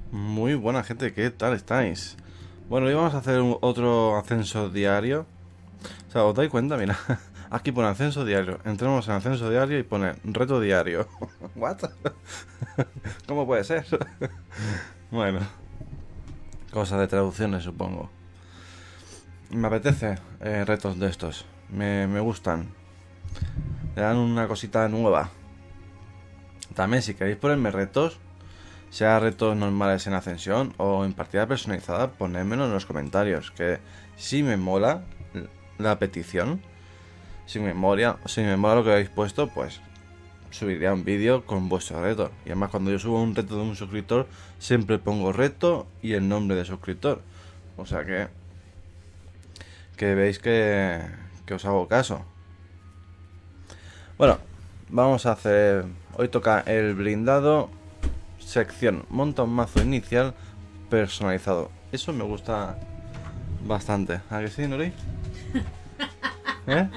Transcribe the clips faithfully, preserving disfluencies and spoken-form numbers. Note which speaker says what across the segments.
Speaker 1: Muy buena gente, ¿qué tal estáis? Bueno, hoy vamos a hacer un- otro ascenso diario. O sea, ¿os dais cuenta? Mira, aquí pone ascenso diario. Entremos en ascenso diario y pone reto diario. ¿What? ¿Cómo puede ser? Bueno, cosas de traducciones, supongo. Me apetece eh, retos de estos. Me, me gustan. Le dan una cosita nueva. También, si queréis ponerme retos, sea retos normales en ascensión o en partida personalizada, ponedmelo en los comentarios. Que si me mola la petición, si me mola, si me mola lo que habéis puesto, pues subiría un vídeo con vuestro reto. Y además, cuando yo subo un reto de un suscriptor, siempre pongo reto y el nombre de suscriptor. O sea que que veis que, que os hago caso. Bueno, vamos a hacer. Hoy toca el blindado. Sección: monta un mazo inicial personalizado. Eso me gusta bastante. ¿A que sí, Nori? ¿Eh?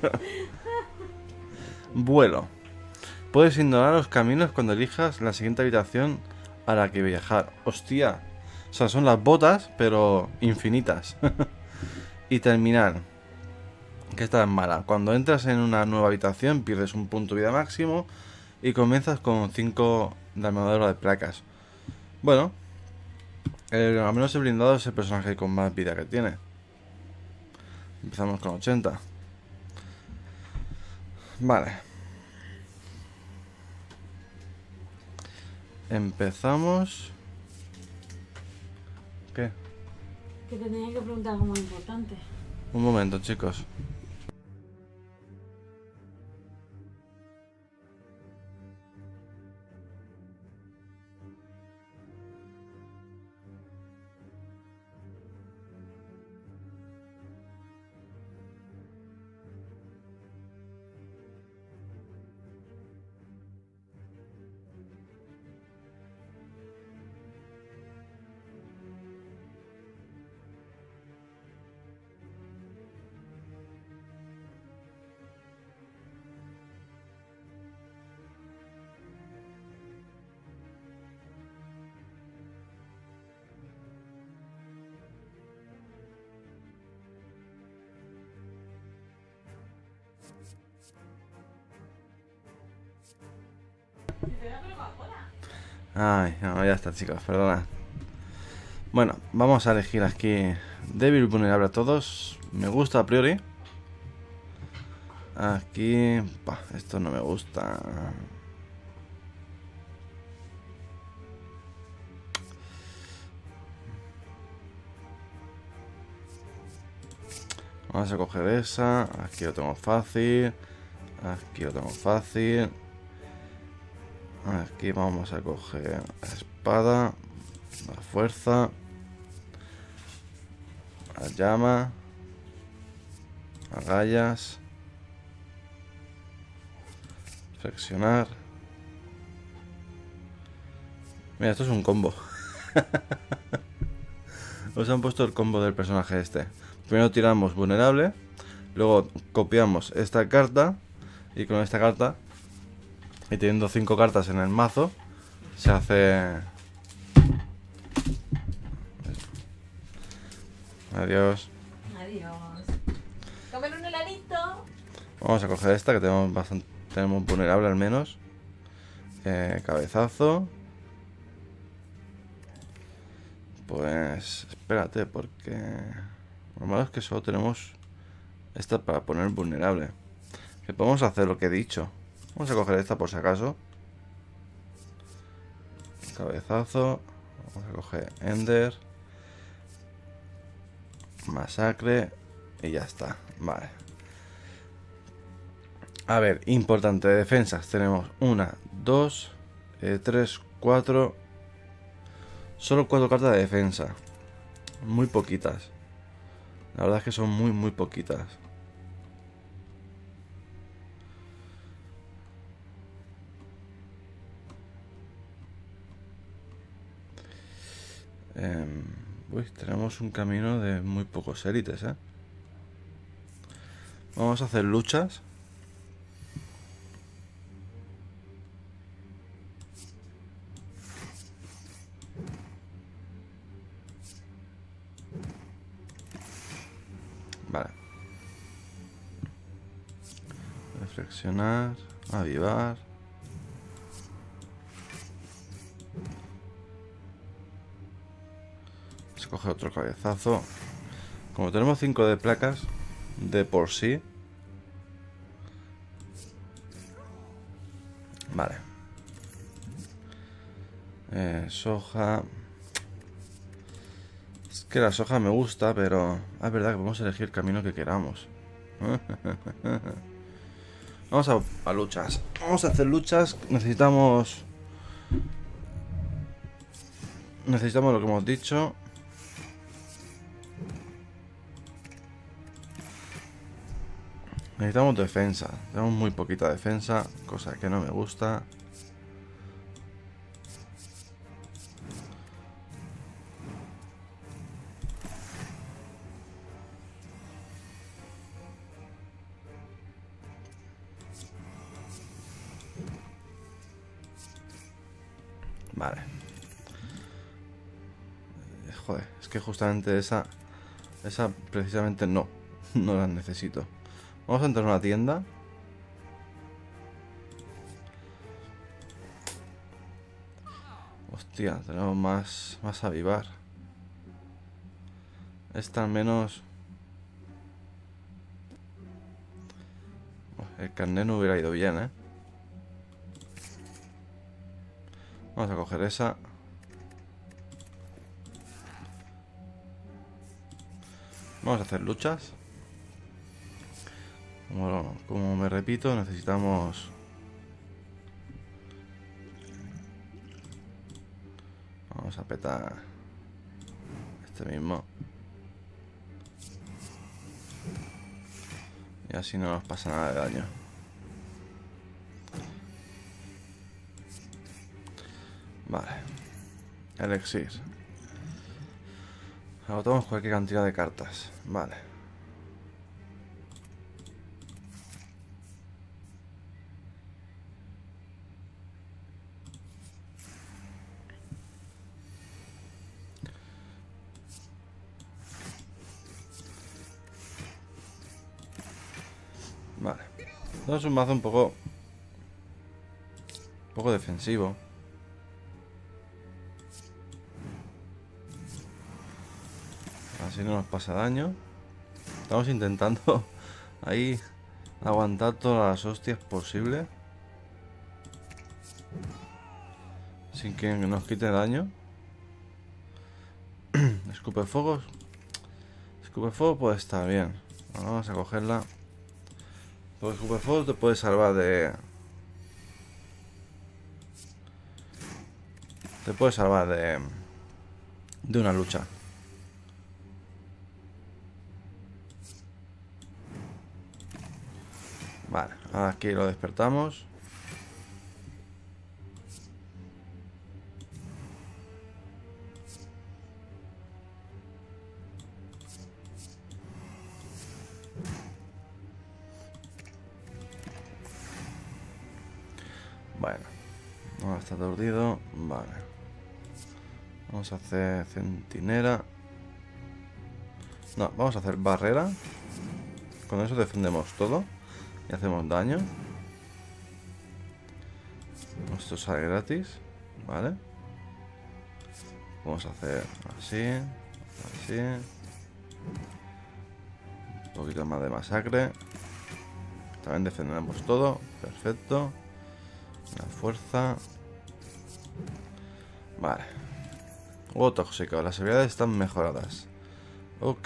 Speaker 1: Vuelo. Puedes ignorar los caminos cuando elijas la siguiente habitación a la que viajar. Hostia. O sea, son las botas, pero infinitas. Y terminar. Que esta es mala. Cuando entras en una nueva habitación, pierdes un punto de vida máximo y comienzas con cinco de armadura de placas. Bueno, el, al menos el blindado es el personaje con más vida que tiene. Empezamos con ochenta. Vale. Empezamos. ¿Qué?
Speaker 2: Que te tenía que preguntar algo muy importante.
Speaker 1: Un momento, chicos. Ay, no, ya está, chicos, perdona. Bueno, vamos a elegir aquí débil vulnerable a todos. Me gusta a priori. Aquí... Bah, esto no me gusta. Vamos a coger esa. Aquí lo tengo fácil. Aquí lo tengo fácil. Aquí vamos a coger la espada, la fuerza, la llama, agallas, flexionar. Mira, esto es un combo. Os han puesto el combo del personaje este. Primero tiramos vulnerable, luego copiamos esta carta y con esta carta, y teniendo cinco cartas en el mazo, se hace... Adiós.
Speaker 2: Adiós. Comer un heladito.
Speaker 1: Vamos a coger esta que tenemos bastante, tenemos vulnerable al menos. Eh, cabezazo. Pues espérate, porque lo malo es que solo tenemos esta para poner vulnerable. Que podemos hacer lo que he dicho. Vamos a coger esta por si acaso. Cabezazo. Vamos a coger Ender. Masacre. Y ya está. Vale. A ver, importante. De defensas tenemos una, dos, eh, tres, cuatro. Solo cuatro cartas de defensa. Muy poquitas. La verdad es que son muy, muy poquitas. Eh, uy, tenemos un camino de muy pocos élites, ¿eh? Vamos a hacer luchas. Reflexionar. Avivar. Vamos a coger otro cabezazo. Como tenemos cinco de placas de por sí. Vale. Eh, soja. Es que la soja me gusta, pero es verdad que podemos elegir el camino que queramos. Vamos a, a luchas. Vamos a hacer luchas. Necesitamos... Necesitamos lo que hemos dicho. Necesitamos defensa. Tenemos muy poquita defensa, cosa que no me gusta. Vale. Joder, es que justamente esa... Esa precisamente no. No la necesito. Vamos a entrar a una tienda. Hostia, tenemos más... Más avivar. Esta al menos... El carnet no hubiera ido bien, ¿eh? Vamos a coger esa. Vamos a hacer luchas. Como, como me repito, necesitamos... Vamos a petar este mismo. Y así no nos pasa nada de daño. Vale. Elixir. Agotamos cualquier cantidad de cartas. Vale. Vale. Esto es un mazo un poco... Un poco defensivo. Así no nos pasa daño. Estamos intentando ahí aguantar todas las hostias posibles sin que nos quite daño. Escupe fuegos. Escupe fuego puede estar bien. Vamos a cogerla. Porque escupe fuego te puede salvar de... Te puede salvar de... De una lucha. Vale, ahora aquí lo despertamos. Bueno, ahora está aturdido. Vale. Vamos a hacer centinela. No, vamos a hacer barrera. Con eso defendemos todo. Y hacemos daño. Esto sale gratis. Vale. Vamos a hacer así. Así. Un poquito más de masacre. También defendemos todo. Perfecto. La fuerza. Vale. Huevo tóxico. Las habilidades están mejoradas. Ok.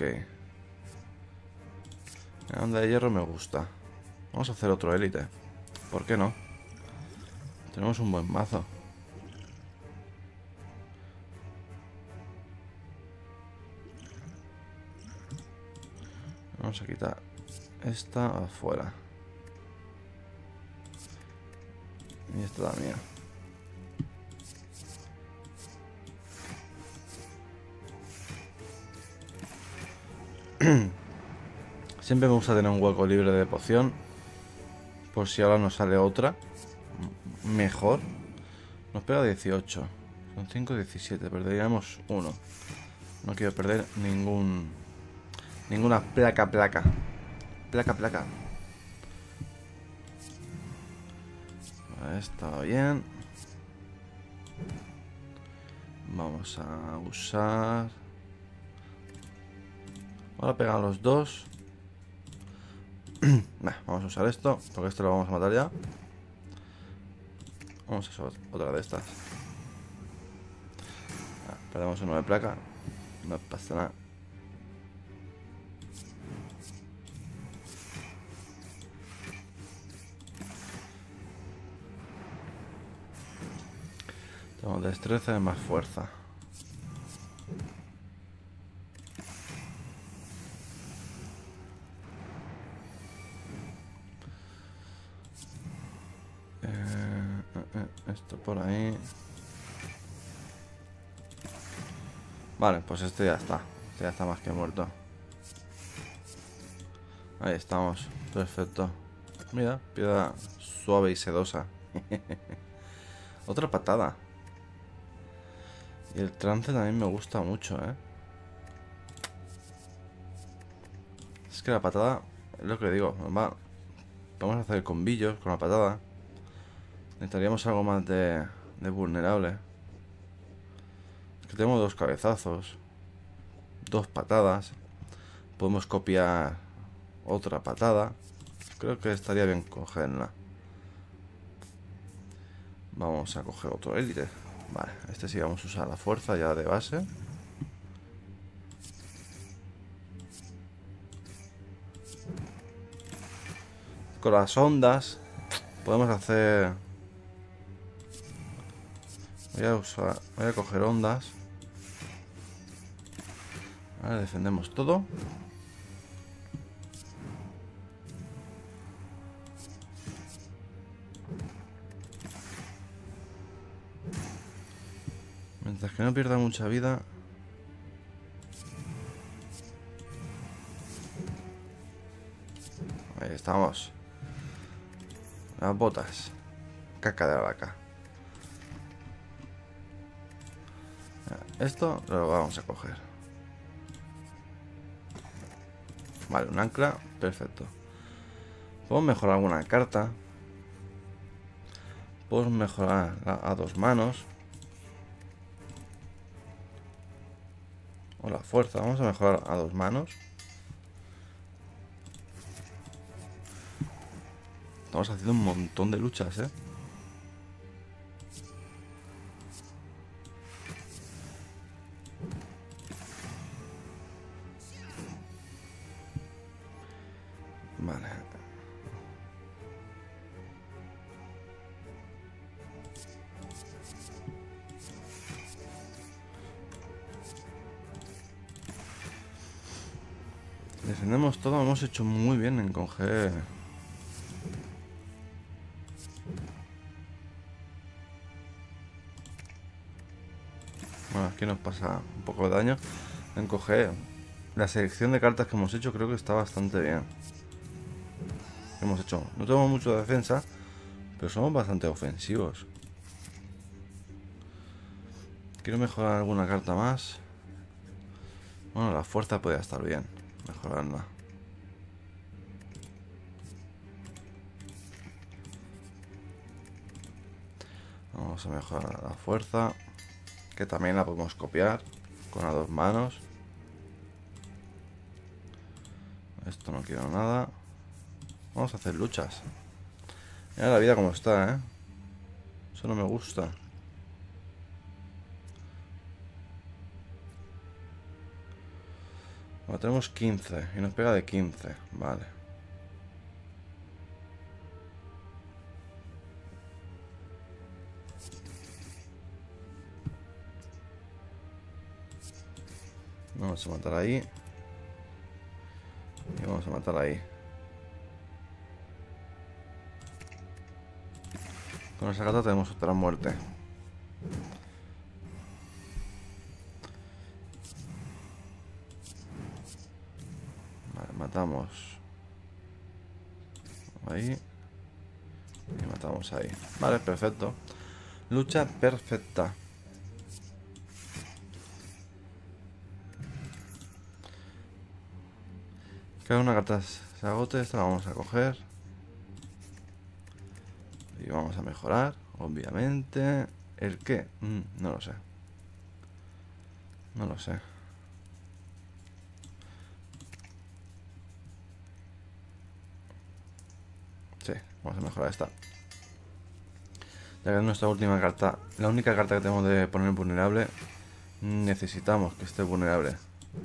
Speaker 1: La onda de hierro me gusta. Vamos a hacer otro élite. ¿Por qué no? Tenemos un buen mazo. Vamos a quitar esta afuera. Y esta también. Siempre me gusta tener un hueco libre de poción. Por si ahora nos sale otra mejor. Nos pega dieciocho. Son cinco, diecisiete. Perderíamos uno. No quiero perder ningún... Ninguna placa, placa. Placa, placa. Está bien. Vamos a usar... Ahora pegan los dos. Nah, vamos a usar esto, porque esto lo vamos a matar ya. Vamos a usar otra de estas. Ah, perdemos uno de placa. No pasa nada. Tenemos destreza y más fuerza. Eh, eh, eh, esto por ahí. Vale, pues este ya está. Este ya está más que muerto. Ahí estamos. Perfecto. Mira, piedra suave y sedosa. Otra patada. Y el trance también me gusta mucho, ¿eh? Es que la patada, es lo que digo, va. Vamos a hacer combillos con la patada. Necesitaríamos algo más de, de vulnerable. Es que tenemos dos cabezazos, dos patadas. Podemos copiar otra patada. Creo que estaría bien cogerla. Vamos a coger otro élite. Vale, este sí vamos a usar la fuerza ya de base. Con las ondas podemos hacer... Voy a usar... Voy a coger ondas. Vale, defendemos todo. Mientras que no pierda mucha vida. Ahí estamos. Las botas. Caca de la vaca. Esto lo vamos a coger. Vale, un ancla. Perfecto. Podemos mejorar alguna carta. Podemos mejorar a dos manos. O la fuerza. Vamos a mejorar a dos manos. Estamos haciendo un montón de luchas, ¿eh? Vale. Defendemos todo. Hemos hecho muy bien en coger... Bueno, aquí nos pasa un poco de daño. En coger la selección de cartas que hemos hecho, creo que está bastante bien. Hemos hecho, no tenemos mucho de defensa, pero somos bastante ofensivos. Quiero mejorar alguna carta más. Bueno, la fuerza podría estar bien, mejorarla. Vamos a mejorar la fuerza, que también la podemos copiar con las dos manos. Esto no quiero nada. Vamos a hacer luchas. Mira la vida como está, ¿eh? Eso no me gusta. Bueno, tenemos quince y nos pega de quince. Vale. Vamos a matar ahí. Y vamos a matar ahí. Con esa carta tenemos otra muerte. Vale, matamos ahí. Y matamos ahí. Vale, perfecto. Lucha perfecta. Cada una carta se agote. Esta la vamos a coger. Y vamos a mejorar, obviamente. ¿El qué? Mm, no lo sé. No lo sé. Sí, vamos a mejorar esta. Ya que es nuestra última carta, la única carta que tenemos de poner vulnerable, necesitamos que esté vulnerable.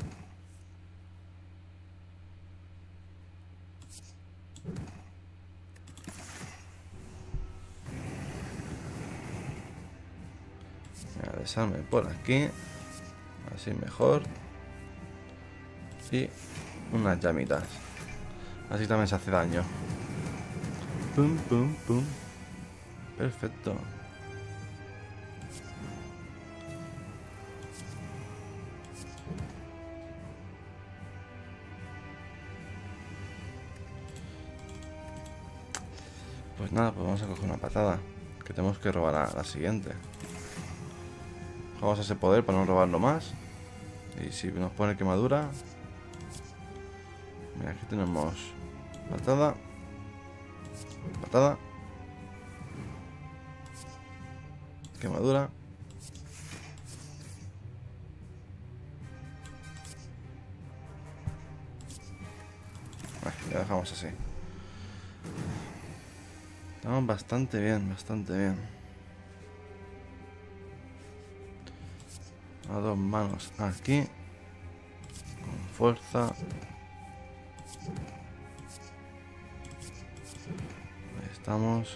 Speaker 1: Voy a desarme por aquí. Así mejor. Y unas llamitas. Así también se hace daño. Pum, pum, pum. Perfecto. Pues nada, pues vamos a coger una patada. Que tenemos que robar a la siguiente. Vamos a ese poder para no robarlo más. Y si nos pone quemadura. Mira, aquí tenemos patada. Patada. Quemadura. Bueno, ya dejamos así. Estamos bastante bien, bastante bien. A dos manos aquí. Con fuerza. Ahí estamos.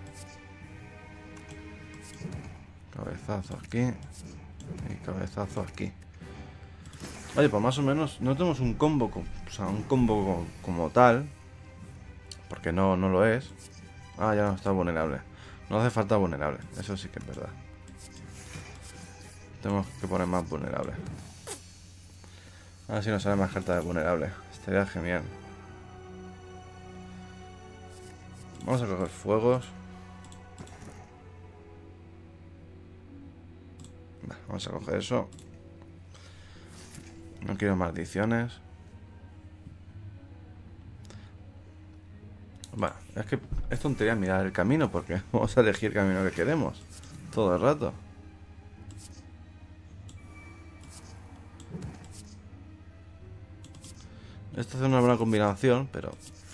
Speaker 1: Cabezazo aquí. Y cabezazo aquí. Oye, pues más o menos no tenemos un combo, o sea, un combo como, como tal. Porque no, no lo es. Ah, ya no está vulnerable. No hace falta vulnerable, eso sí que es verdad. Tenemos que poner más vulnerable. A ver si nos sale más carta de vulnerable. Estaría genial. Vamos a coger fuegos. Vale, vamos a coger eso. No quiero maldiciones. Bueno, es que es tontería mirar el camino porque vamos a elegir el camino que queremos todo el rato. Esto es una buena combinación, pero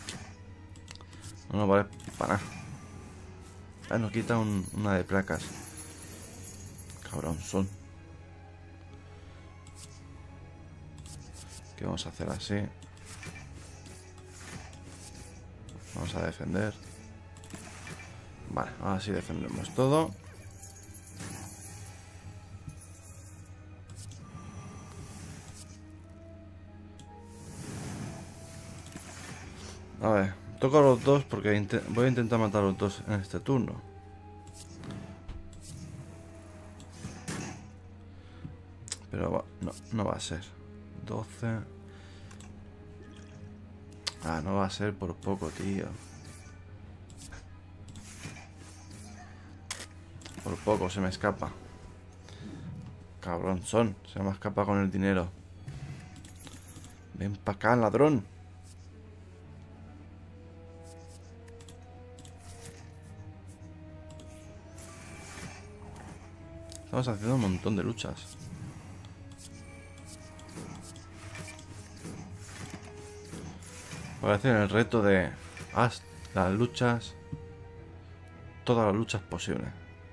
Speaker 1: no nos vale para nada. Ah, nos quita un, una de placas. Cabrón son. ¿Qué vamos a hacer así? Vamos a defender. Vale, ahora sí defendemos todo. A ver, toco a los dos porque voy a intentar matar a los dos en este turno. Pero va, no, no va a ser. doce. Ah, no va a ser por poco, tío. Por poco se me escapa. Cabrón son, se me escapa con el dinero. Ven para acá, ladrón. Estamos haciendo un montón de luchas. Voy a hacer el reto de haz las luchas, todas las luchas posibles.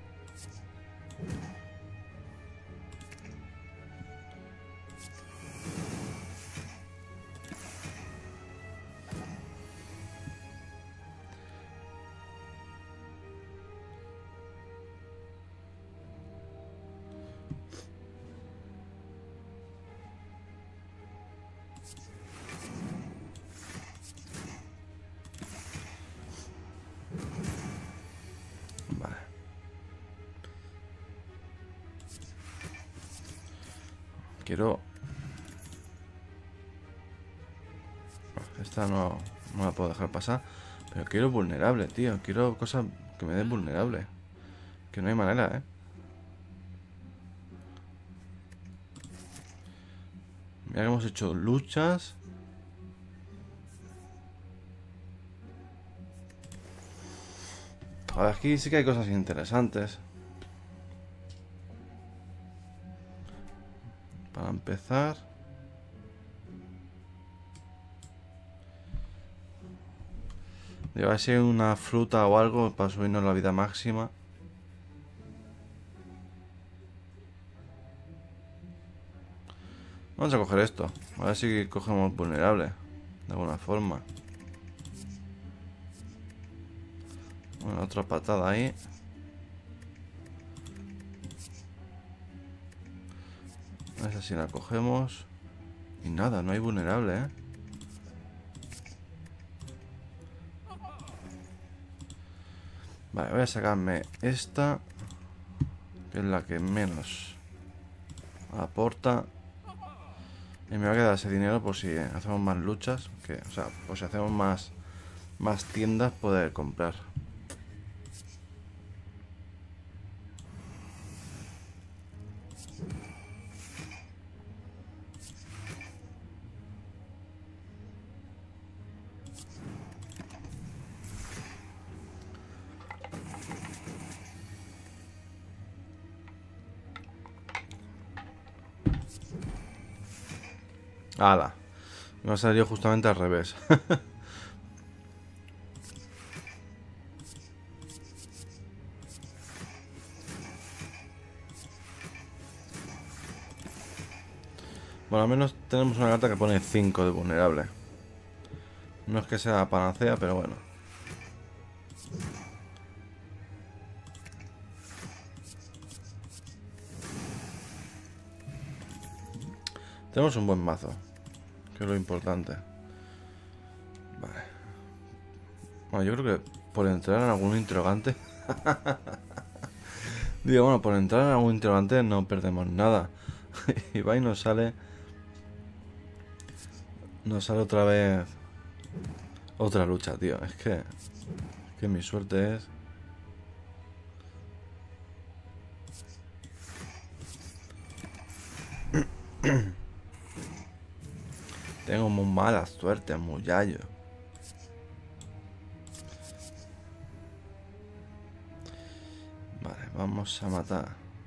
Speaker 1: Vale. Quiero... Esta no, no la puedo dejar pasar. Pero quiero vulnerable, tío. Quiero cosas que me den vulnerable. Que no hay manera, ¿eh? Mira que hemos hecho luchas. A ver, aquí sí que hay cosas interesantes. Para empezar... Digo, a ver si hay una fruta o algo para subirnos la vida máxima. Vamos a coger esto. A ver si cogemos vulnerable. De alguna forma. Bueno, otra patada ahí. A ver si la cogemos. Y nada, no hay vulnerable, ¿eh? Vale, voy a sacarme esta, que es la que menos aporta. Y me va a quedar ese dinero por si hacemos más luchas. Que, o sea, por si hacemos más, más tiendas, poder comprar. ¡Hala! Me ha salido justamente al revés. Bueno, al menos tenemos una carta que pone cinco de vulnerable. No es que sea panacea, pero bueno. Tenemos un buen mazo, que es lo importante. Vale. Bueno, yo creo que por entrar en algún interrogante... Digo, bueno, por entrar en algún interrogante no perdemos nada. Y va y nos sale... Nos sale otra vez... Otra lucha, tío. Es que... Es que mi suerte es... Tengo muy mala suerte, muchacho. Vale, vamos a matar.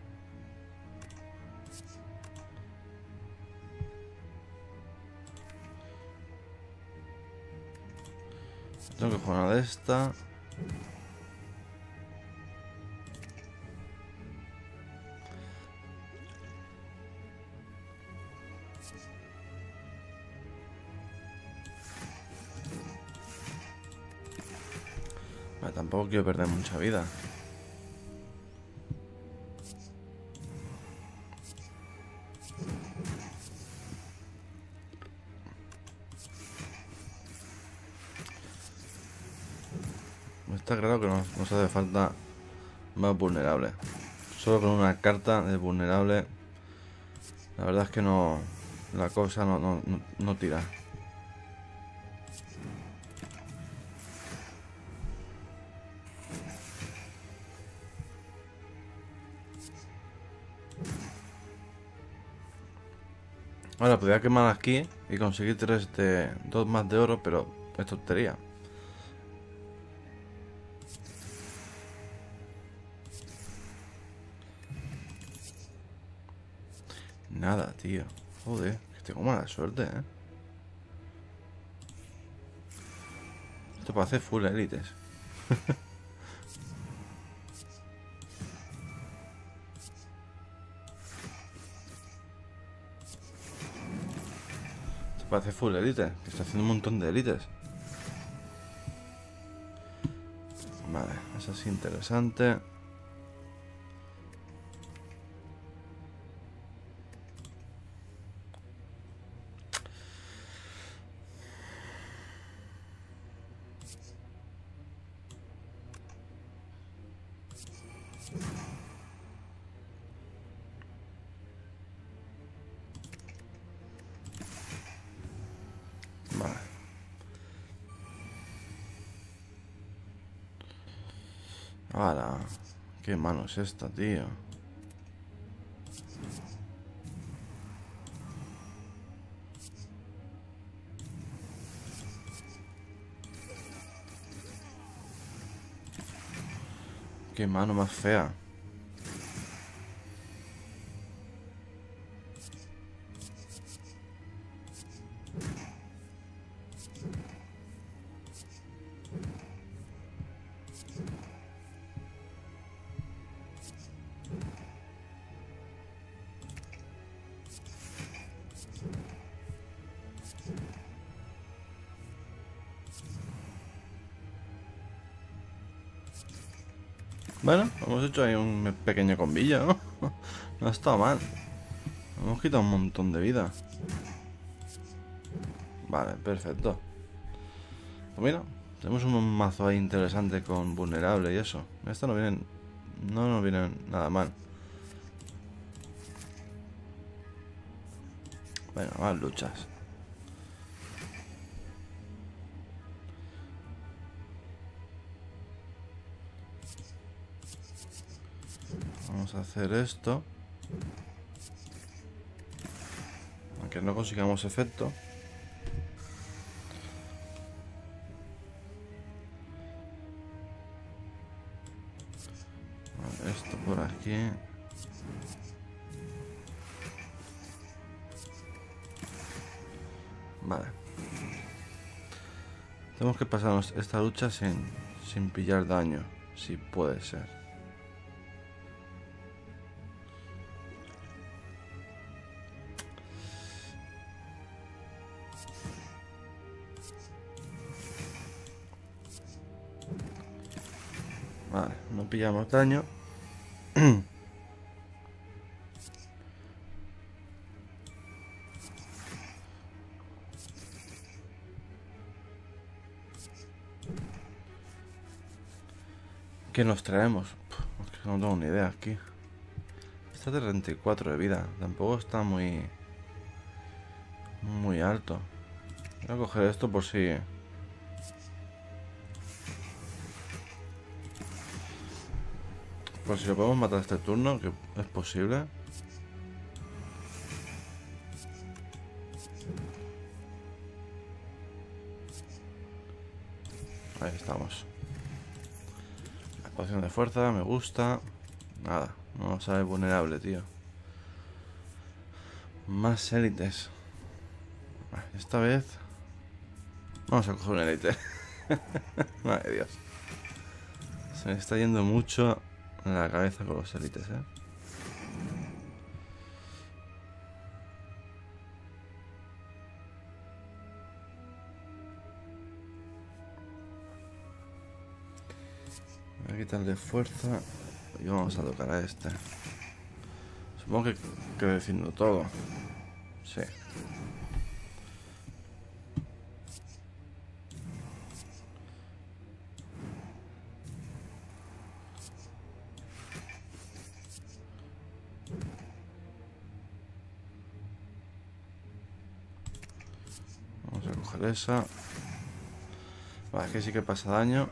Speaker 1: Tengo que jugar una de esta. Vale, tampoco quiero perder mucha vida. Está claro que nos, nos hace falta más vulnerable. Solo con una carta de vulnerable, la verdad es que no, la cosa no, no, no, no tira. Ahora podría quemar aquí y conseguir tres de dos más de oro, pero es tontería. Nada, tío. Joder, que tengo mala suerte, ¿eh? Esto para hacer full élites. Esto para hacer full élites. Que está haciendo un montón de élites. Vale, eso es interesante. Vale. Ahora, qué mano es esta, tío. Qué mano más fea. Bueno, hemos hecho ahí un pequeño combillo, ¿no? No ha estado mal. Hemos quitado un montón de vida. Vale, perfecto. Pues mira, tenemos un mazo ahí interesante con vulnerable y eso. Esto no viene, no nos viene nada mal. Venga, más luchas. Vamos a hacer esto. Aunque no consigamos efecto. Vale, esto por aquí. Vale. Tenemos que pasarnos esta lucha sin, sin pillar daño, si puede ser. Vale, no pillamos daño. ¿Qué nos traemos? Puf, es que no tengo ni idea aquí. Está de treinta y cuatro de vida. Tampoco está muy... Muy alto. Voy a coger esto por si... Por si lo podemos matar este turno, que es posible. Ahí estamos. La poción de fuerza, me gusta. Nada, no sale vulnerable, tío. Más élites. Esta vez... Vamos a coger una élite. Madre Dios. Se me está yendo mucho la cabeza con los élites, eh. Voy a quitarle fuerza y vamos a tocar a este. Supongo que quede diciendo todo. Sí. Vamos a coger esa. Vale, que sí que pasa daño.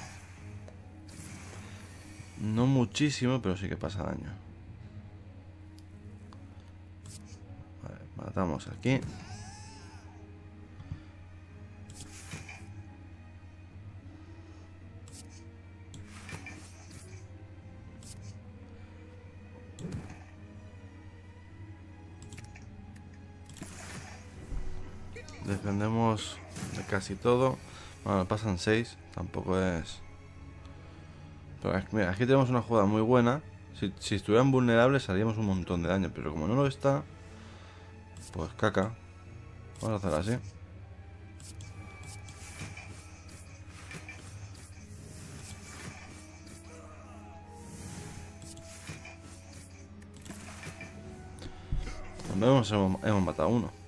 Speaker 1: No muchísimo, pero sí que pasa daño. Vale, matamos aquí. Defendemos de casi todo. Bueno, pasan seis. Tampoco es... Pero es que, mira, aquí tenemos una jugada muy buena. Si, si estuvieran vulnerables haríamos un montón de daño. Pero como no lo está, pues caca. Vamos a hacer así. Cuando hemos, hemos, hemos matado a uno.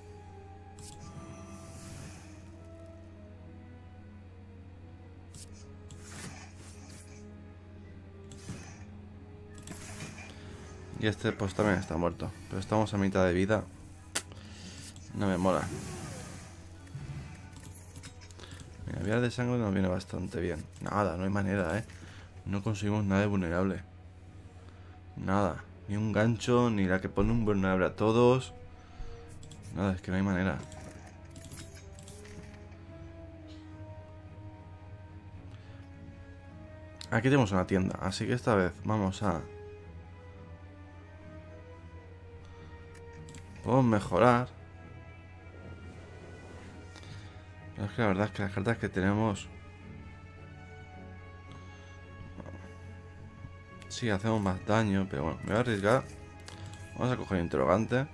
Speaker 1: Y este pues también está muerto. Pero estamos a mitad de vida. No me mola. Mira, vial de sangre nos viene bastante bien. Nada, no hay manera, eh. No conseguimos nada de vulnerable. Nada. Ni un gancho, ni la que pone un vulnerable a todos. Nada, es que no hay manera. Aquí tenemos una tienda, así que esta vez vamos a... Podemos mejorar. Pero es que la verdad es que las cartas que tenemos... Sí, hacemos más daño, pero bueno, me voy a arriesgar. Vamos a coger interrogante.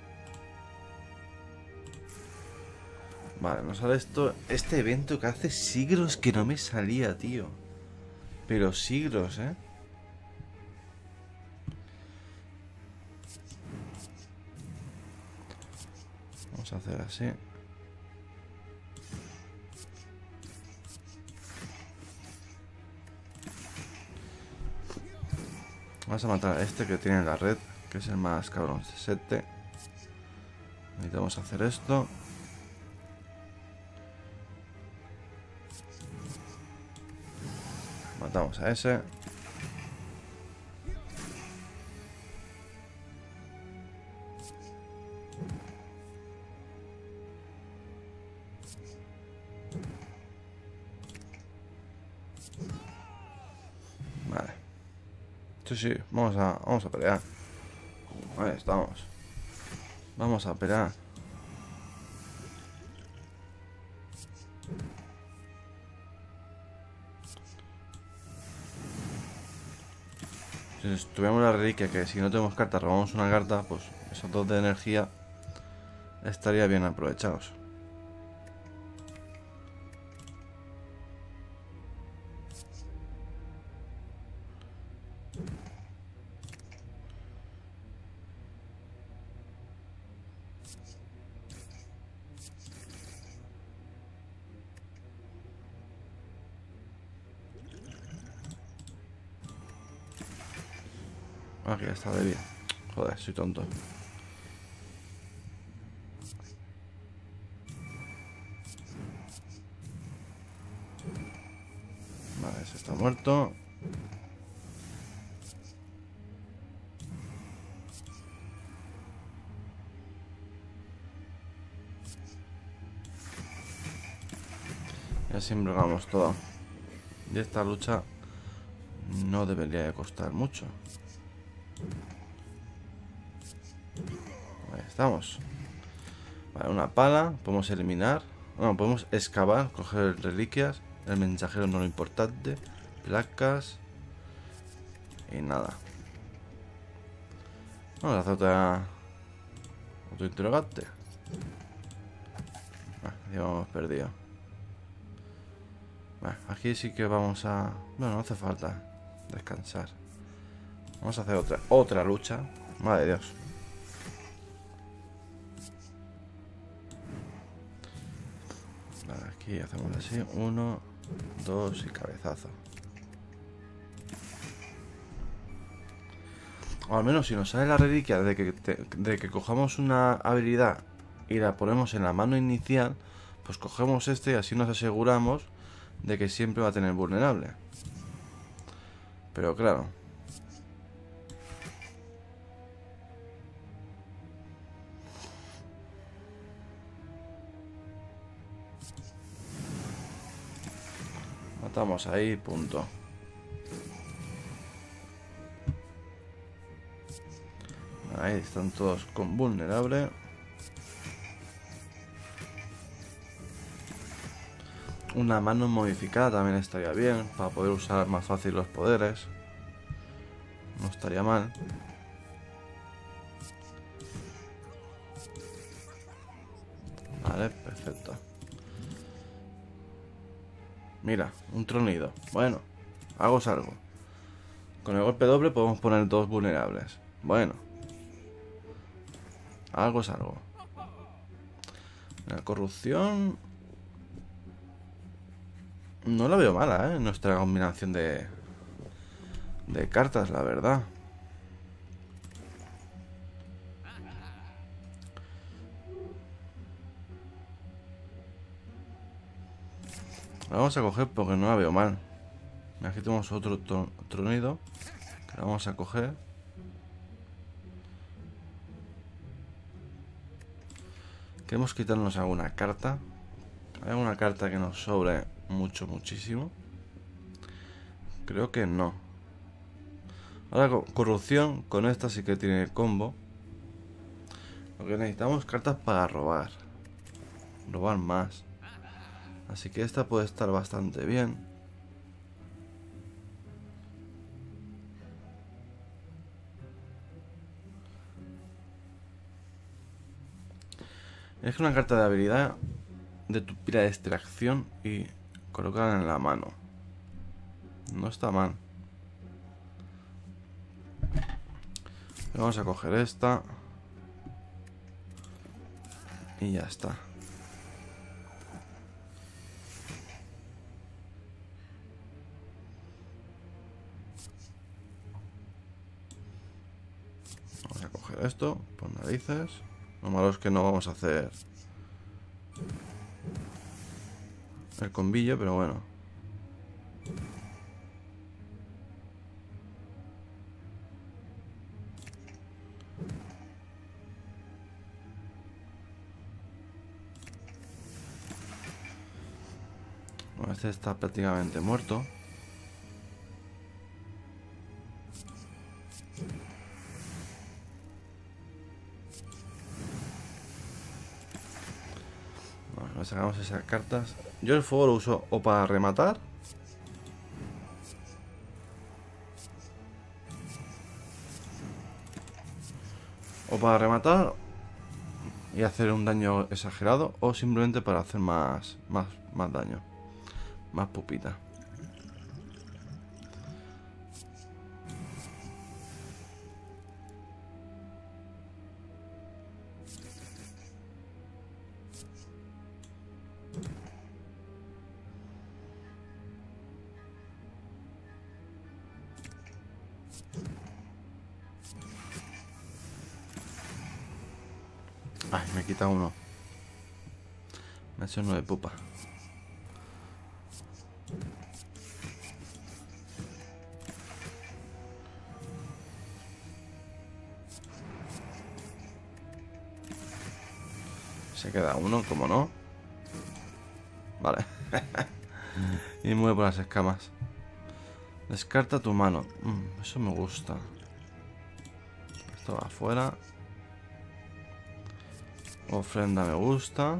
Speaker 1: Vale, nos sale esto. Este evento que hace siglos que no me salía, tío. Pero siglos, ¿eh? Vamos a hacer así. Vamos a matar a este que tiene la red, que es el más cabrón. Sete. Necesitamos hacer esto. Matamos a ese. Vale. Sí, sí, vamos a, vamos a pelear. Ahí estamos. Vamos a pelear. Si tuviéramos la reliquia, que si no tenemos carta robamos una carta, pues esos dos de energía estaría bien aprovechados. Aquí está de bien. Joder, soy tonto. Vale, ese está muerto. Y así embrogamos todo. Y esta lucha no debería de costar mucho. Ahí estamos. Vale, una pala. Podemos eliminar. Bueno, podemos excavar, coger reliquias. El mensajero no lo importante. Placas. Y nada. Vamos a hacer otra... Otro interrogante. Ah, ya hemos perdido. Vale, aquí sí que vamos a... Bueno, no hace falta descansar. Vamos a hacer otra, otra lucha. Madre de Dios. Vale, aquí hacemos así. Uno, dos y cabezazo. O al menos si nos sale la reliquia de que, te, de que cojamos una habilidad y la ponemos en la mano inicial, pues cogemos este y así nos aseguramos de que siempre va a tener vulnerable. Pero claro, matamos ahí, punto. Ahí están todos con vulnerable. Una mano modificada también estaría bien, para poder usar más fácil los poderes. No estaría mal. Vale, perfecto. Mira, un tronido. Bueno, hago algo. Con el golpe doble podemos poner dos vulnerables. Bueno. Algo es algo. La corrupción... No la veo mala, ¿eh? Nuestra combinación de... De cartas, la verdad. La vamos a coger porque no la veo mal. Aquí tenemos otro tronido que la vamos a coger. Queremos quitarnos alguna carta. Hay alguna carta que nos sobre mucho, muchísimo. Creo que no. Ahora co- corrupción, con esta sí que tiene combo. Lo que necesitamos cartas para robar. Robar más. Así que esta puede estar bastante bien. Es una carta de habilidad de tu pila de extracción y colocarla en la mano. No está mal. Vamos a coger esta. Y ya está. Vamos a coger esto por narices. Lo malo es que no vamos a hacer el combillo, pero bueno. Bueno, este está prácticamente muerto. Bueno, sacamos esas cartas. Yo el fuego lo uso o para rematar. O para rematar y hacer un daño exagerado. O simplemente para hacer más, más, más daño. Más pupita. Ay, me quita uno. Me ha hecho uno de pupa. Se queda uno, como no. Vale. Y mueve por las escamas. Descarta tu mano. Mm, eso me gusta. Esto va afuera. Ofrenda me gusta.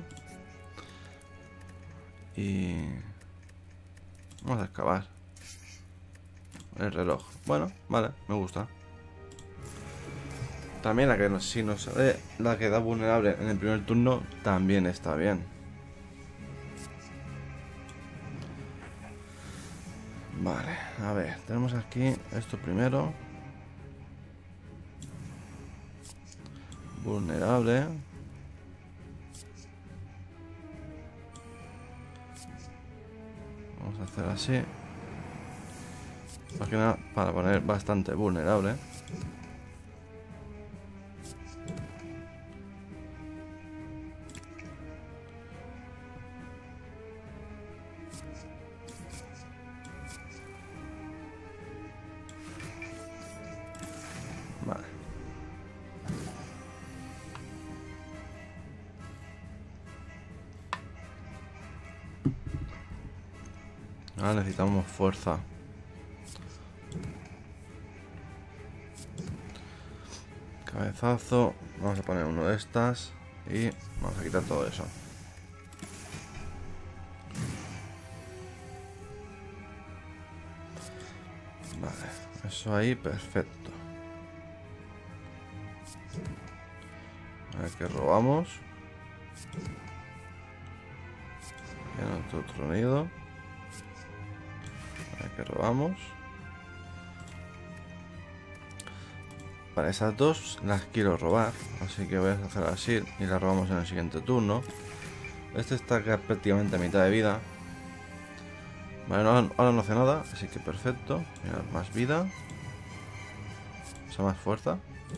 Speaker 1: Y... vamos a excavar. El reloj. Bueno, vale, me gusta. También la que nos, si nos sale la que da vulnerable en el primer turno, también está bien. Vale, a ver, tenemos aquí esto primero. Vulnerable. Vamos a hacer así. Más que nada para poner bastante vulnerable. Vale. Ahora necesitamos fuerza. Cabezazo. Vamos a poner uno de estas. Y vamos a quitar todo eso. Vale. Eso ahí, perfecto. A ver qué robamos. En otro tronido. A ver qué robamos. Vale, esas dos las quiero robar. Así que voy a hacer así y las robamos en el siguiente turno. Este está prácticamente a mitad de vida. Vale, no, ahora no hace nada, así que perfecto. Mirad, más vida. O sea, más fuerza.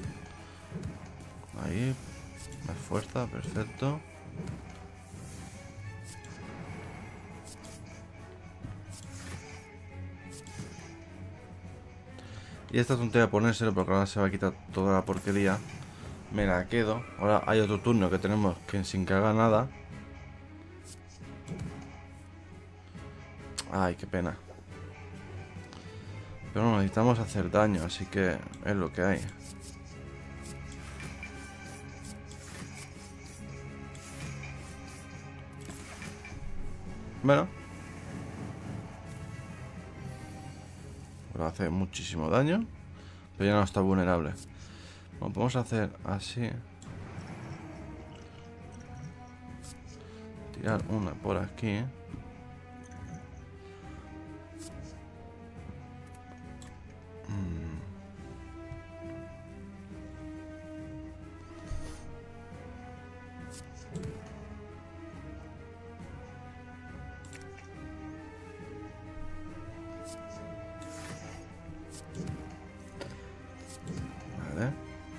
Speaker 1: Ahí. Más fuerza, perfecto. Y esta tontería de ponérselo porque ahora se va a quitar toda la porquería. Me la quedo. Ahora hay otro turno que tenemos que sin que haga nada. Ay, qué pena. Pero necesitamos hacer daño, así que es lo que hay. Bueno. Pero hace muchísimo daño. Pero ya no está vulnerable. Bueno, podemos hacer así. Tirar una por aquí. Vale.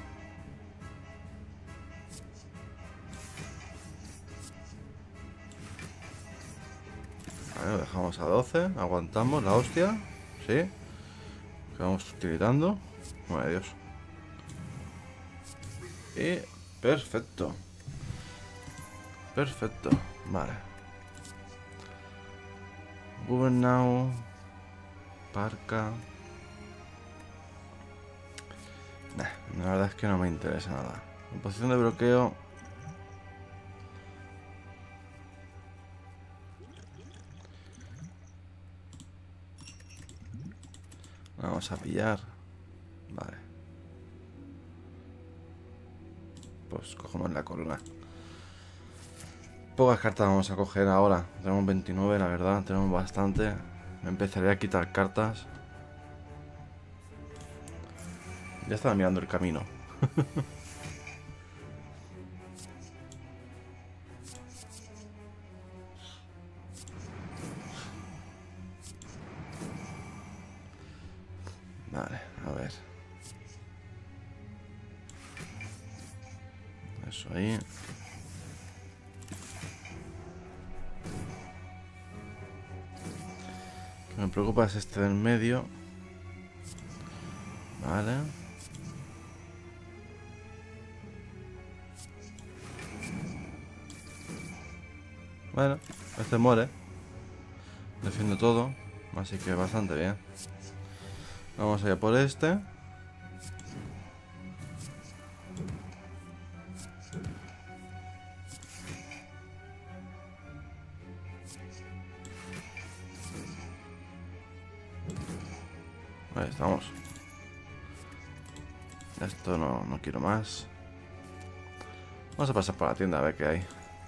Speaker 1: Vale, lo dejamos a doce. Aguantamos la hostia. Sí. Que vamos utilizando. Madre Dios. Y perfecto. Perfecto. Vale. Gubernau. Parca. Nah, la verdad es que no me interesa nada. En posición de bloqueo. Vamos a pillar. Vale. Pues cogemos la corona. Pocas cartas vamos a coger ahora. Tenemos veintinueve, la verdad. Tenemos bastante. Me empezaré a quitar cartas. Ya estaba mirando el camino. Vale, a ver. Eso ahí. Lo que me preocupa es este del medio. Vale. Bueno, este muere. Defiendo todo. Así que bastante bien. Vamos allá por este. Ahí estamos. Esto no, no quiero más. Vamos a pasar por la tienda a ver qué hay.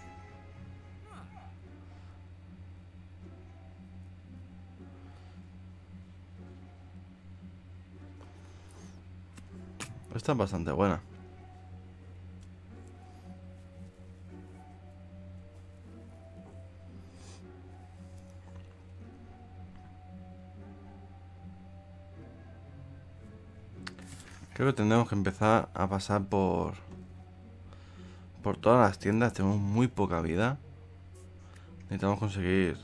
Speaker 1: Esta es bastante buena. Creo que tendremos que empezar a pasar por por todas las tiendas. Tenemos muy poca vida. Necesitamos conseguir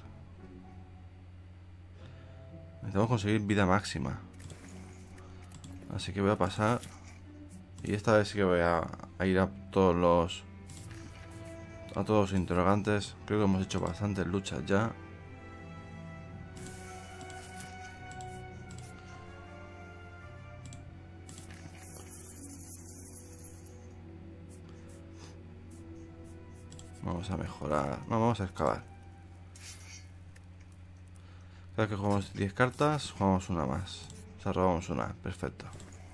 Speaker 1: Necesitamos conseguir vida máxima. Así que voy a pasar. Y esta vez sí que voy a, a ir a todos los a todos los interrogantes. Creo que hemos hecho bastantes luchas ya. Vamos a mejorar. No, vamos a excavar. Cada vez que jugamos diez cartas, jugamos una más. O sea, robamos una. Perfecto.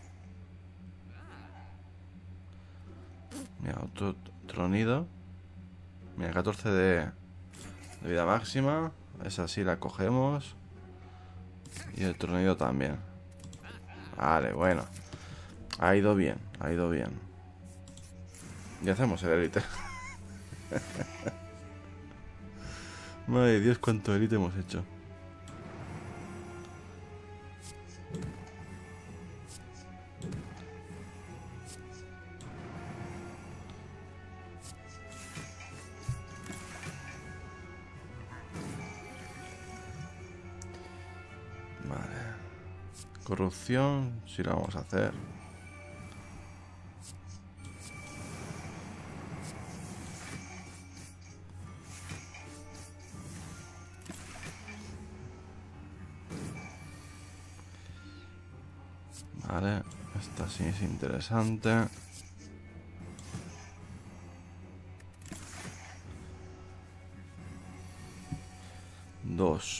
Speaker 1: Mira, otro tronido. Mira, catorce de, de vida máxima. Esa sí la cogemos. Y el tronido también. Vale, bueno. Ha ido bien, ha ido bien. Y hacemos el élite. Madre Dios, cuánto élite hemos hecho. Vale. Corrupción, sí la vamos a hacer. Vale, esta sí es interesante. Dos.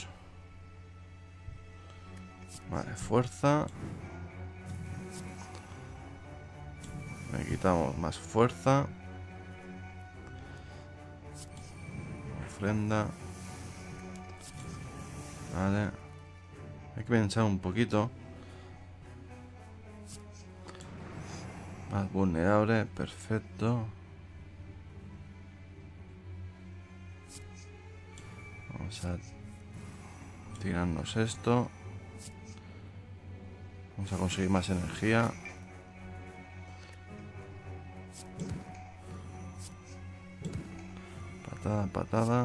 Speaker 1: Vale, fuerza. Le quitamos más fuerza. Ofrenda. Vale. Hay que pensar un poquito. Más vulnerable, perfecto. Vamos a tirarnos esto. Vamos a conseguir más energía. Patada, patada.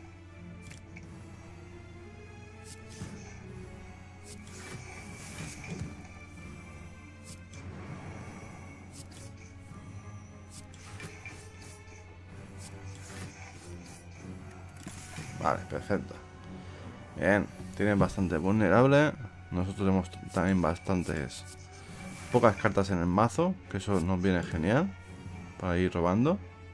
Speaker 1: Vale, perfecto. Bien, tienen bastante vulnerable. Nosotros tenemos también bastantes pocas cartas en el mazo, que eso nos viene genial para ir robando.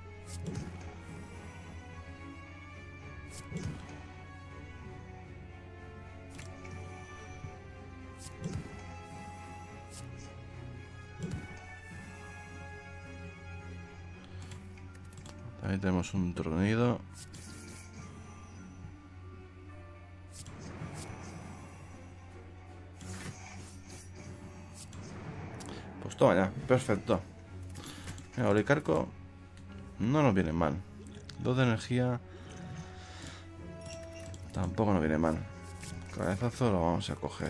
Speaker 1: Ahí tenemos un tronido. Pues toma ya, perfecto. Mira, Olicarco no nos viene mal. Dos de energía tampoco nos viene mal. Cabezazo lo vamos a coger.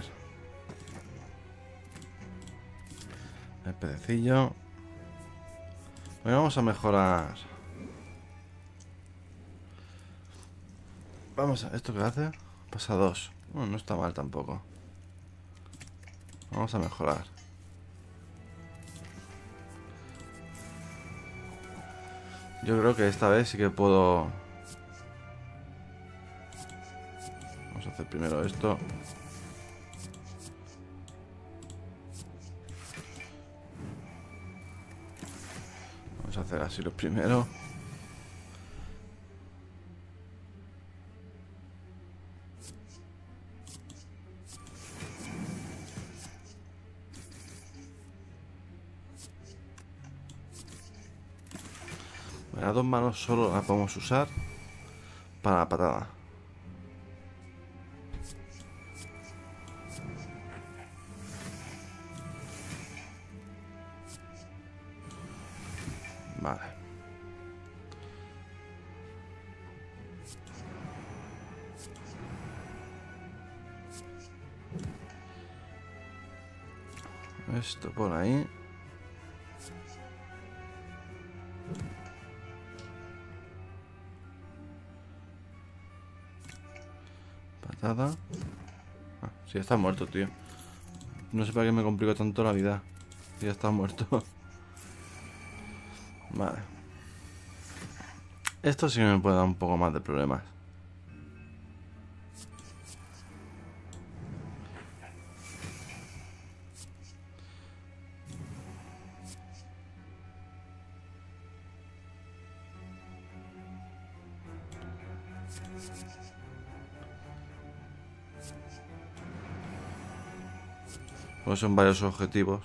Speaker 1: El pedecillo. Bueno, vamos a mejorar. Vamos a... ¿Esto qué hace? Pasa dos. Bueno, no está mal tampoco. Vamos a mejorar. Yo creo que esta vez sí que puedo... Vamos a hacer primero esto. Vamos a hacer así lo primero. Las dos manos solo las podemos usar para la patada. Vale. Esto por ahí. Patada. Ah, sí, está muerto, tío. No sé para qué me complico tanto la vida. Ya está muerto. Vale. Esto sí me puede dar un poco más de problemas. Pues son varios objetivos.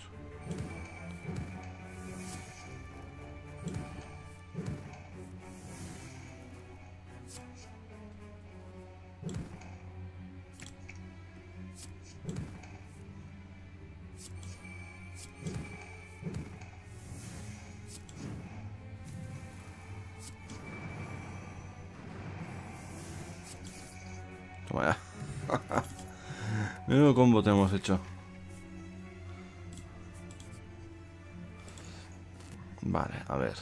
Speaker 1: Toma ya. Menudo combo te hemos hecho. Vale, a ver.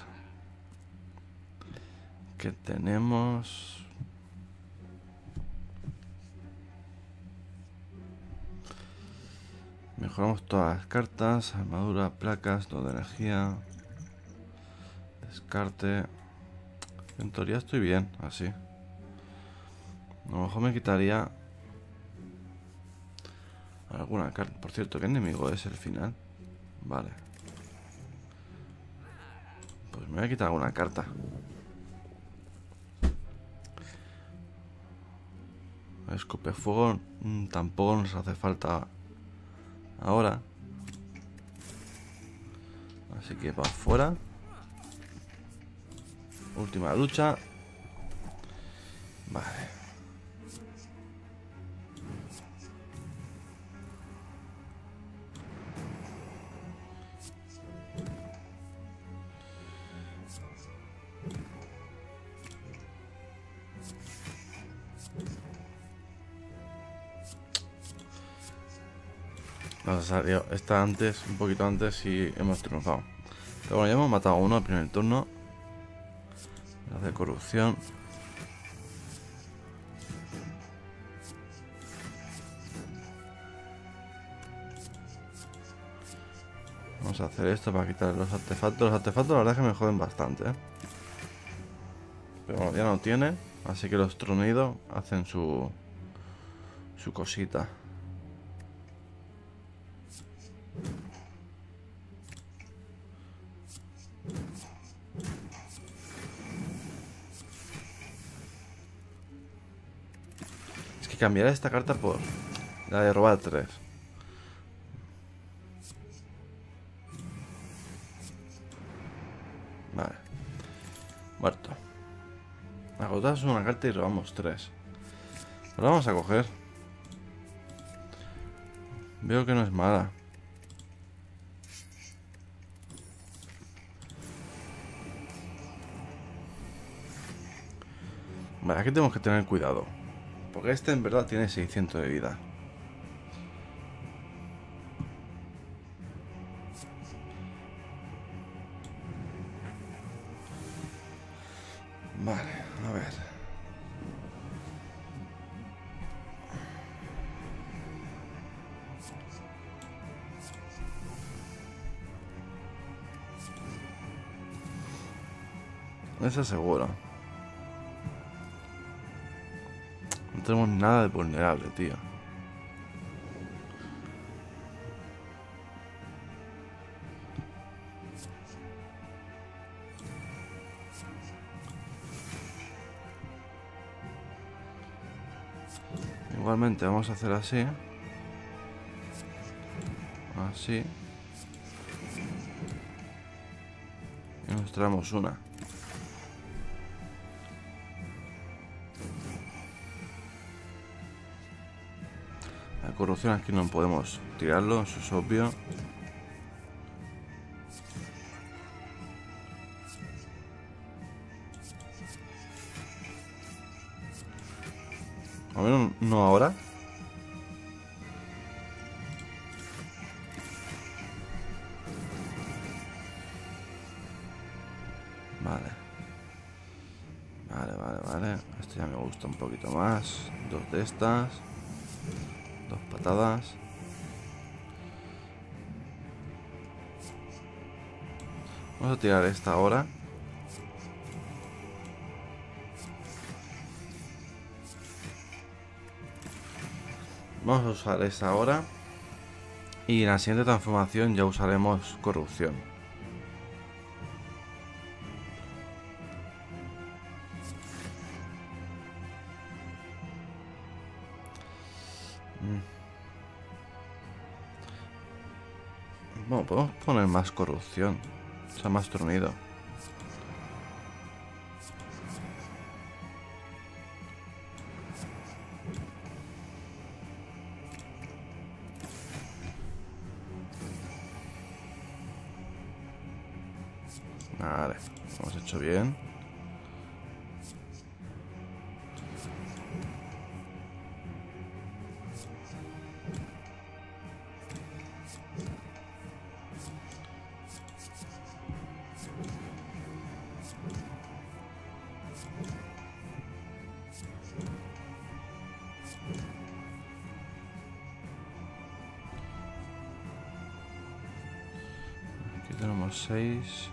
Speaker 1: ¿Qué tenemos? Mejoramos todas las cartas. Armadura, placas, dos de energía. Descarte. En teoría estoy bien, así. A lo mejor me quitaría Alguna carta. Por cierto, ¿qué enemigo es el final? Vale. Pues me voy a quitar alguna carta. Escupefuego mmm, tampoco nos hace falta ahora. Así que para afuera. Última lucha. Vale. Nos ha salido esta antes, un poquito antes y hemos triunfado. Pero bueno, ya hemos matado a uno al primer turno. La de corrupción. Vamos a hacer esto para quitar los artefactos. Los artefactos la verdad es que me joden bastante, ¿eh? Pero bueno, ya no tiene. Así que los tronidos hacen su, su cosita. Es que cambiaré esta carta por la de robar tres. Vale. Muerto. Agotamos una carta y robamos tres. Pero la vamos a coger. Veo que no es mala. Vale, aquí tenemos que tener cuidado. Porque este en verdad tiene seiscientos de vida. Vale, a ver. Eso seguro. No tenemos nada de vulnerable, tío. Igualmente vamos a hacer así. Así. Y nos traemos una. La corrupción aquí no podemos tirarlo, eso es obvio. A ver, no ahora. Vale. Vale, vale, vale. Esto ya me gusta un poquito más. Dos de estas. Dos patadas. Vamos a tirar esta ahora. Vamos a usar esta ahora. Y en la siguiente transformación ya usaremos corrupción. Bueno, podemos poner más corrupción. O sea, más tronido. Vale, lo hemos hecho bien. Aquí tenemos seis.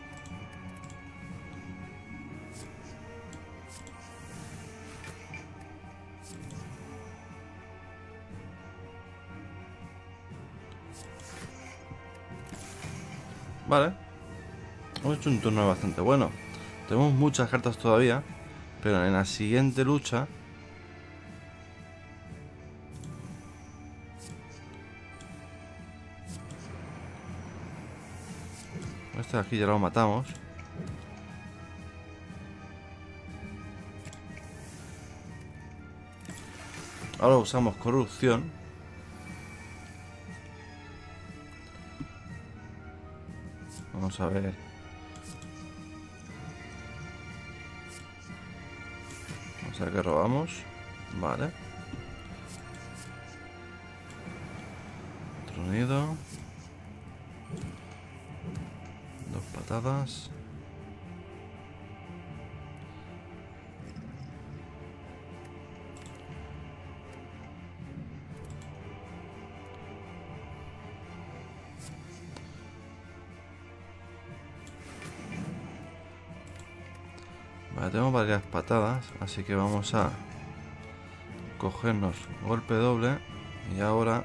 Speaker 1: Vale. Hemos hecho un turno bastante bueno. Tenemos muchas cartas todavía, pero en la siguiente lucha este de aquí ya lo matamos. Ahora usamos corrupción. Vamos a ver. Vamos a ver qué robamos. Vale. Tronido. Dos patadas. Vale, tenemos varias patadas, así que vamos a cogernos golpe doble y ahora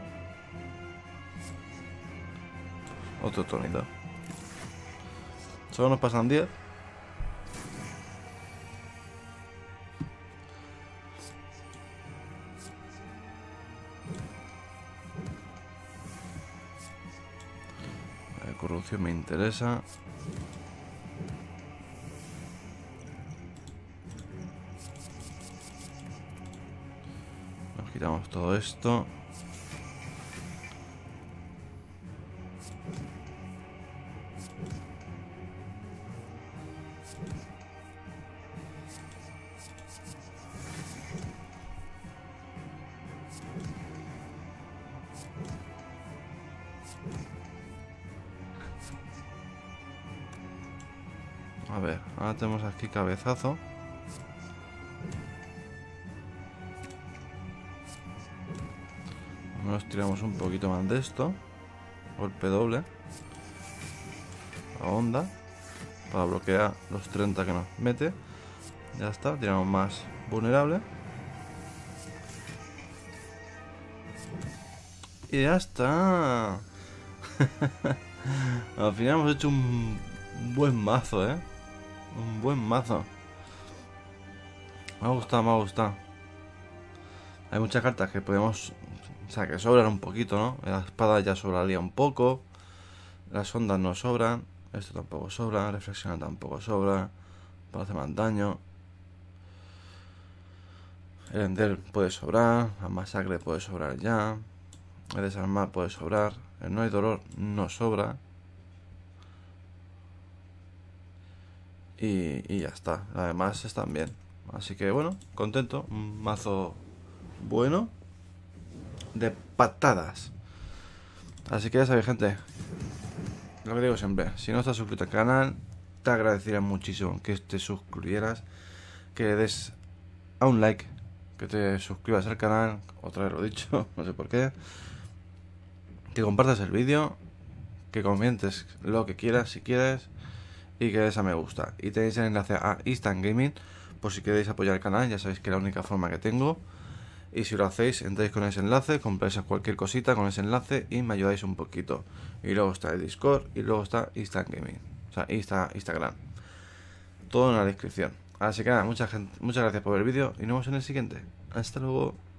Speaker 1: otro tronido. Solo nos pasan diez. La corrupción me interesa. Nos quitamos todo esto. A ver, ahora tenemos aquí cabezazo. Nos tiramos un poquito más de esto. Golpe doble. La onda. Para bloquear los treinta que nos mete. Ya está, tiramos más vulnerable. Y ya está. Al final hemos hecho un buen mazo, eh. Un buen mazo. Me ha gustado, me ha gustado. Hay muchas cartas que podemos... O sea, que sobran un poquito, ¿no? La espada ya sobraría un poco. Las ondas no sobran. Esto tampoco sobra. Reflexionar tampoco sobra. Para hacer más daño. El Ender puede sobrar. La masacre puede sobrar ya. El desarmar puede sobrar. El no hay dolor no sobra. Y, y ya está. Además están bien. Así que bueno, contento. Un mazo bueno de patadas. Así que ya sabéis, gente, lo que digo siempre, si no estás suscrito al canal, te agradecería muchísimo que te suscribieras, que le des a un like, que te suscribas al canal, otra vez lo he dicho, no sé por qué, que compartas el vídeo, que comentes lo que quieras si quieres y que des a me gusta. Y tenéis el enlace a Instant Gaming por si queréis apoyar el canal, ya sabéis que es la única forma que tengo. Y si lo hacéis, entráis con ese enlace, compráis cualquier cosita con ese enlace y me ayudáis un poquito. Y luego está el Discord y luego está Instant Gaming, o sea, Insta, Instagram. Todo en la descripción. Así que nada, mucha gente, muchas gracias por ver el vídeo y nos vemos en el siguiente. Hasta luego.